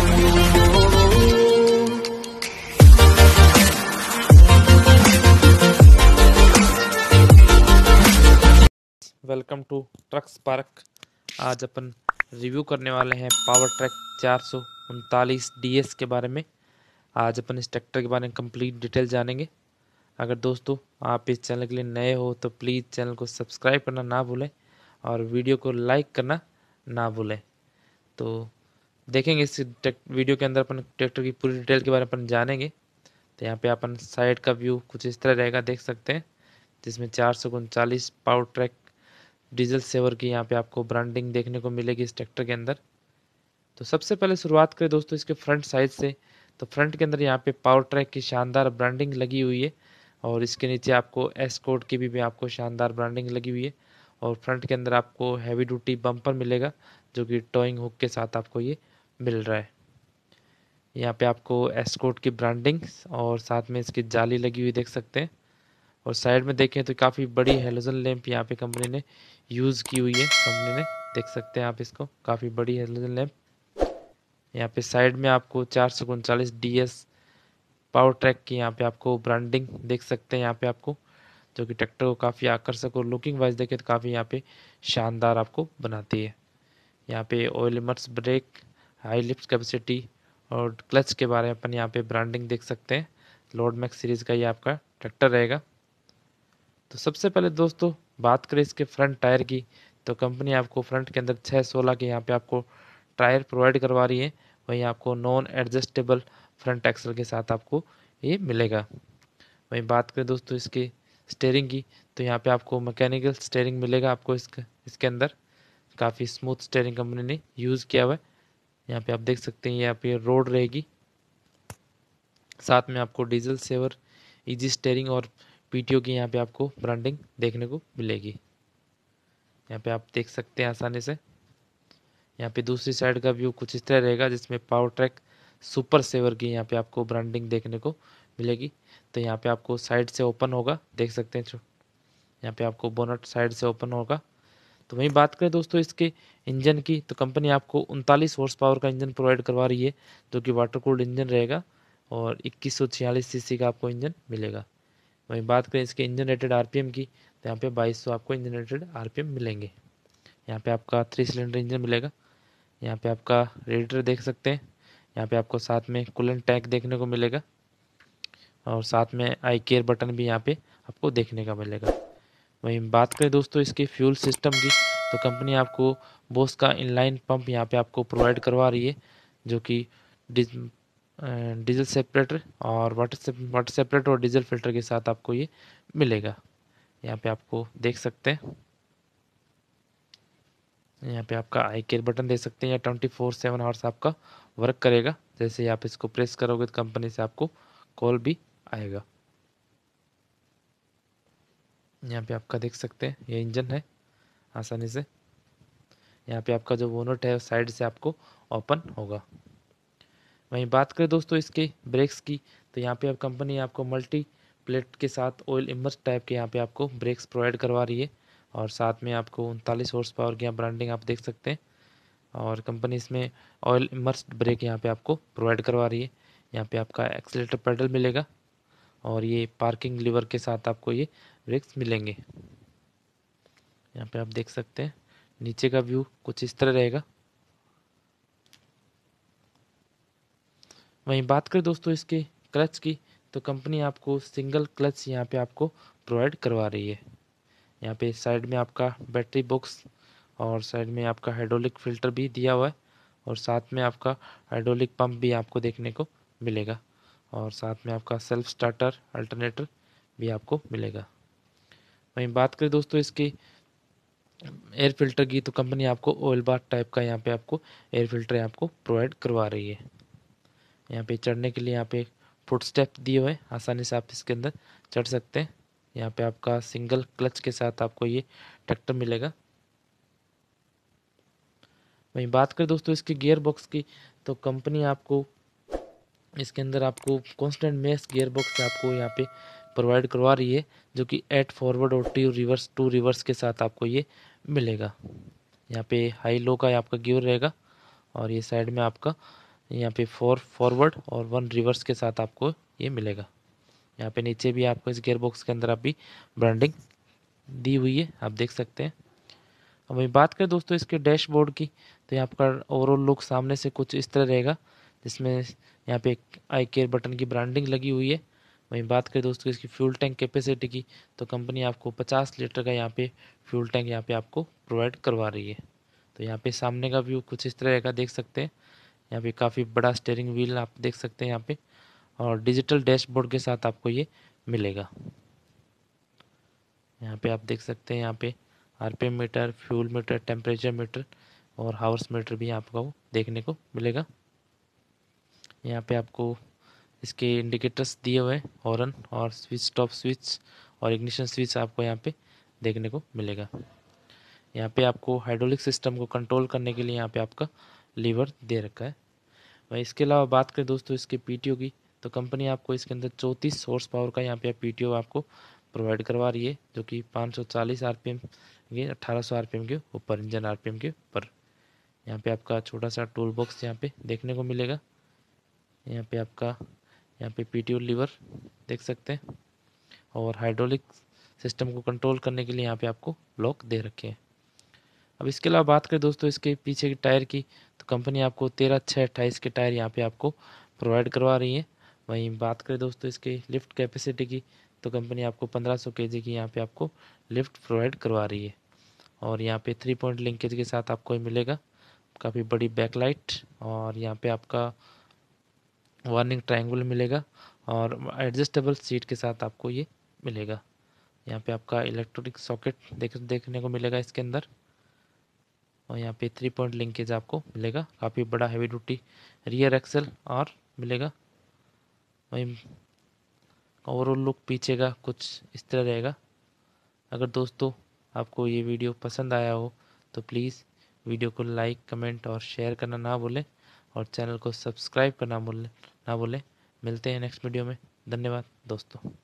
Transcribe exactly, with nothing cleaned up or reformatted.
Welcome to truck spark. आज अपन review करने वाले हैं पावर ट्रैक चार सौ उनतालीस डी एस के बारे में। आज अपन इस ट्रैक्टर के बारे में कंप्लीट डिटेल जानेंगे। अगर दोस्तों आप इस चैनल के लिए नए हो तो प्लीज़ चैनल को सब्सक्राइब करना ना भूलें और वीडियो को लाइक करना ना भूलें। तो देखेंगे इस वीडियो के अंदर अपन ट्रैक्टर की पूरी डिटेल के बारे में अपन जानेंगे। तो यहाँ पे अपन साइड का व्यू कुछ इस तरह रहेगा, देख सकते हैं, जिसमें चार सौ उनचालीस पावर ट्रैक डीजल सेवर की यहाँ पे आपको ब्रांडिंग देखने को मिलेगी इस ट्रैक्टर के अंदर। तो सबसे पहले शुरुआत करें दोस्तों इसके फ्रंट साइड से। तो फ्रंट के अंदर यहाँ पे पावर ट्रैक की शानदार ब्रांडिंग लगी हुई है और इसके नीचे आपको एस कोड की भी, भी आपको शानदार ब्रांडिंग लगी हुई है। और फ्रंट के अंदर आपको हैवी ड्यूटी बम्पर मिलेगा जो कि टोइंग हुक के साथ आपको ये मिल रहा है। यहाँ पे आपको एस कोड की ब्रांडिंग और साथ में इसकी जाली लगी हुई देख सकते हैं। और साइड में देखें तो काफ़ी बड़ी हेलोजन लैंप यहाँ पे कंपनी ने यूज़ की हुई है। कंपनी ने, देख सकते हैं आप इसको, काफ़ी बड़ी हेलोजन लैंप। यहाँ पे साइड में आपको चार सौ उनचालीस डी एस पावर ट्रैक की यहाँ पे आपको ब्रांडिंग देख सकते हैं यहाँ पे आपको, जो कि ट्रैक्टर को काफ़ी आकर्षक और लुकिंग वाइज देखें तो काफ़ी यहाँ पे शानदार आपको बनाती है। यहाँ पे oil immersed brake, high lift capacity और क्लच के बारे में अपन यहाँ पे ब्रांडिंग देख सकते हैं। लोड मैक्स सीरीज़ का ये आपका ट्रैक्टर रहेगा। तो सबसे पहले दोस्तों बात करें इसके फ्रंट टायर की, तो कंपनी आपको फ्रंट के अंदर छः सोलह के यहाँ पे आपको टायर प्रोवाइड करवा रही है। वहीं आपको नॉन एडजस्टेबल फ्रंट एक्सल के साथ आपको ये मिलेगा। वहीं बात करें दोस्तों इसके स्टेयरिंग की, तो यहाँ पे आपको मैकेनिकल स्टेयरिंग मिलेगा आपको इसके इसके अंदर। काफ़ी स्मूथ स्टेयरिंग कंपनी ने यूज़ किया हुआ है। यहाँ पे आप देख सकते हैं यहाँ पे रोड रहेगी, साथ में आपको डीजल सेवर, इजी स्टेयरिंग और पीटीओ की यहाँ पे आपको ब्रांडिंग देखने को मिलेगी। यहाँ पे आप देख सकते हैं आसानी से। यहाँ पे दूसरी साइड का व्यू कुछ इस तरह रहेगा, जिसमें पावर ट्रैक सुपर सेवर की यहाँ पे आपको ब्रांडिंग देखने को मिलेगी। तो यहाँ पे आपको साइड से ओपन होगा, देख सकते हैं, यहाँ पे आपको बोनट साइड से ओपन होगा। तो वहीं बात करें दोस्तों इसके इंजन की, तो कंपनी आपको उनतालीस हॉर्स पावर का इंजन प्रोवाइड करवा रही है, जो कि वाटर कूल्ड इंजन रहेगा और इक्कीस सौ छियालीस सीसी का आपको इंजन मिलेगा। वहीं बात करें इसके इंजन रेटेड आरपीएम की, तो यहाँ पे बाईस सौ आपको इंजन रेटेड आरपीएम मिलेंगे। यहाँ पे आपका थ्री सिलेंडर इंजन मिलेगा। यहाँ पे आपका रेडिएटर देख सकते हैं। यहाँ पे आपको साथ में कूलेंट टैंक देखने को मिलेगा और साथ में आई केयर बटन भी यहाँ पे आपको देखने का मिलेगा। वहीं बात करें दोस्तों इसके फ्यूल सिस्टम की, तो कंपनी आपको बोस का इनलाइन पंप यहाँ पे आपको प्रोवाइड करवा रही है, जो कि डीजल सेपरेटर और वाटर से वाटर सेपरेटर और डीजल फिल्टर के साथ आपको ये मिलेगा। यहाँ पे आपको देख सकते हैं, यहाँ पे आपका आई केयर बटन दे सकते हैं। या ट्वेंटी फोर सेवन आवर्स आपका वर्क करेगा। जैसे ही आप इसको प्रेस करोगे तो कंपनी से आपको कॉल भी आएगा। यहाँ पे आपका देख सकते हैं ये इंजन है आसानी से। यहाँ पे आपका जो बोनट है साइड से आपको ओपन होगा। वहीं बात करें दोस्तों इसके ब्रेक्स की, तो यहाँ पे अब कंपनी आपको मल्टी प्लेट के साथ ऑयल इमर्स टाइप के यहाँ पे आपको ब्रेक्स प्रोवाइड करवा रही है और साथ में आपको उनतालीस हॉर्स पावर की यहाँ ब्रांडिंग आप देख सकते हैं। और कंपनी इसमें ऑयल इमर्स्ड ब्रेक यहाँ पे आपको प्रोवाइड करवा रही है। यहाँ पे आपका एक्सीलेटर पेडल मिलेगा और ये पार्किंग लीवर के साथ आपको ये ब्रेक्स मिलेंगे। यहाँ पे आप देख सकते हैं नीचे का व्यू कुछ इस तरह रहेगा। वहीं बात करें दोस्तों इसके क्लच की, तो कंपनी आपको सिंगल क्लच यहाँ पे आपको प्रोवाइड करवा रही है। यहाँ पे साइड में आपका बैटरी बॉक्स और साइड में आपका हाइड्रोलिक फिल्टर भी दिया हुआ है और साथ में आपका हाइड्रोलिक पंप भी आपको देखने को मिलेगा और साथ में आपका सेल्फ स्टार्टर अल्टरनेटर भी आपको मिलेगा। वहीं बात करें दोस्तों इसकी एयर फिल्टर की, तो कंपनी आपको ऑयल बाथ टाइप का यहाँ पे आपको एयर फिल्टर आपको प्रोवाइड करवा रही है। यहाँ पे चढ़ने के लिए यहाँ पे फुट स्टेप दिए हुए हैं, आसानी से आप इसके अंदर चढ़ सकते हैं। यहाँ पे आपका सिंगल क्लच के साथ आपको ये ट्रैक्टर मिलेगा। वहीं बात करें दोस्तों इसके गियर बॉक्स की, तो कंपनी आपको इसके अंदर आपको कांस्टेंट मेश गियर बॉक्स आपको यहाँ पे प्रोवाइड करवा रही है, जो कि एट फॉरवर्ड और टू रिवर्स टू रिवर्स के साथ आपको ये मिलेगा। यहाँ पे हाई लो का आपका गियर रहेगा और ये साइड में आपका यहाँ पे फोर फॉरवर्ड और वन रिवर्स के साथ आपको ये मिलेगा। यहाँ पे नीचे भी आपको इस गियर बॉक्स के अंदर आप भी ब्रांडिंग दी हुई है, आप देख सकते हैं। अब वही बात करें दोस्तों इसके डैशबोर्ड की, तो यहाँ पर ओवरऑल लुक सामने से कुछ इस तरह रहेगा, जिसमें यहाँ पे एक आई केयर बटन की ब्रांडिंग लगी हुई है। वहीं बात करें दोस्तों इसकी फ्यूल टैंक कैपेसिटी की, तो कंपनी आपको पचास लीटर का यहाँ पे फ्यूल टैंक यहाँ पे आपको प्रोवाइड करवा रही है। तो यहाँ पे सामने का व्यू कुछ इस तरह का देख सकते हैं। यहाँ पे काफ़ी बड़ा स्टीयरिंग व्हील आप देख सकते हैं यहाँ पे, और डिजिटल डैशबोर्ड के साथ आपको ये मिलेगा। यहाँ पे आप देख सकते हैं यहाँ पे RPM meter, fuel meter, temperature meter और हावर्स मीटर भी आपको देखने को मिलेगा। यहाँ पे आपको इसके इंडिकेटर्स दिए हुए हैं, हॉर्न और स्विच स्टॉप स्विच और इग्निशन स्विच आपको यहाँ पे देखने को मिलेगा। यहाँ पे आपको हाइड्रोलिक सिस्टम को कंट्रोल करने के लिए यहाँ पे आपका लीवर दे रखा है। वही इसके अलावा बात करें दोस्तों इसके पीटीओ की, तो कंपनी आपको इसके अंदर चौंतीस हॉर्स पावर का यहाँ पे पीटीओ आपको प्रोवाइड करवा रही है, जो कि पाँच सौ चालीस आरपीएम के अठारह सौ आरपीएम के ऊपर, इंजन आरपीएम के ऊपर। यहाँ पे आपका छोटा सा टूल बॉक्स यहाँ पे देखने को मिलेगा। यहाँ पे आपका यहाँ पे पीटीओ लीवर देख सकते हैं, और हाइड्रोलिक सिस्टम को कंट्रोल करने के लिए यहाँ पे आपको ब्लॉक दे रखे हैं। अब इसके अलावा बात करें दोस्तों इसके पीछे की टायर की, तो कंपनी आपको तेरह छः अट्ठाईस के टायर यहाँ पे आपको प्रोवाइड करवा रही है। वहीं बात करें दोस्तों इसके लिफ्ट कैपेसिटी की, तो कंपनी आपको पंद्रह सौ के जी की यहाँ पे आपको लिफ्ट प्रोवाइड करवा रही है। और यहाँ पे थ्री पॉइंट लिंकेज के साथ आपको ये मिलेगा, काफ़ी बड़ी बैकलाइट, और यहाँ पे आपका वार्निंग ट्रायंगल मिलेगा, और एडजस्टेबल सीट के साथ आपको ये मिलेगा। यहाँ पे आपका इलेक्ट्रॉनिक सॉकेट देख देखने को मिलेगा इसके अंदर, और यहाँ पे थ्री पॉइंट लिंकेज आपको मिलेगा। काफ़ी बड़ा हैवी ड्यूटी रियर एक्सल और मिलेगा। वहीं ओवरऑल लुक पीछे का कुछ इस तरह रहेगा। अगर दोस्तों आपको ये वीडियो पसंद आया हो तो प्लीज़ वीडियो को लाइक, कमेंट और शेयर करना ना भूलें, और चैनल को सब्सक्राइब करना भूलें ना भूलें। मिलते हैं नेक्स्ट वीडियो में। धन्यवाद दोस्तों।